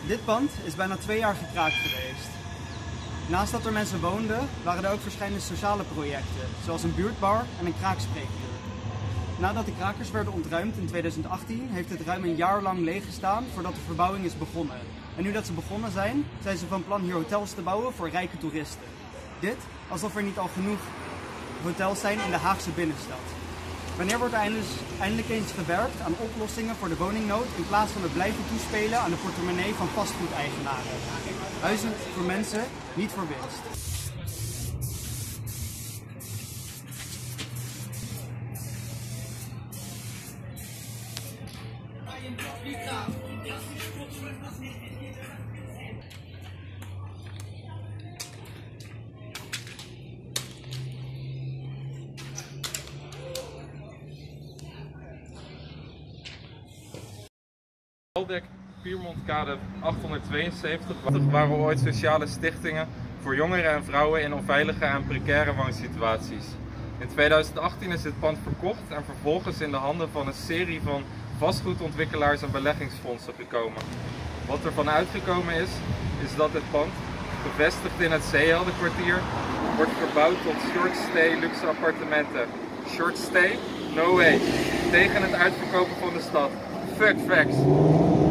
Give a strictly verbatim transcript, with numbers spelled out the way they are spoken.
Dit pand is bijna twee jaar gekraakt geweest. Naast dat er mensen woonden, waren er ook verschillende sociale projecten, zoals een buurtbar en een kraakspreekuur. Nadat de krakers werden ontruimd in tweeduizend achttien, heeft het ruim een jaar lang leeg gestaan voordat de verbouwing is begonnen. En nu dat ze begonnen zijn, zijn ze van plan hier hotels te bouwen voor rijke toeristen. Dit alsof er niet al genoeg hotels zijn in de Haagse binnenstad. Wanneer wordt er eindelijk, eindelijk eens gewerkt aan oplossingen voor de woningnood in plaats van het blijven toespelen aan de portemonnee van vastgoedeigenaren? Huizen voor mensen, niet voor winst. Waldek Piermontkade achthonderdtweeënzeventig waren ooit sociale stichtingen voor jongeren en vrouwen in onveilige en precaire woonsituaties. In tweeduizend achttien is dit pand verkocht en vervolgens in de handen van een serie van vastgoedontwikkelaars en beleggingsfondsen gekomen. Wat er van uitgekomen is, is dat dit pand, gevestigd in het Zeeheldenkwartier, wordt verbouwd tot short stay luxe appartementen. Short stay? No way. Tegen het uitverkopen van de stad. Fuck facts.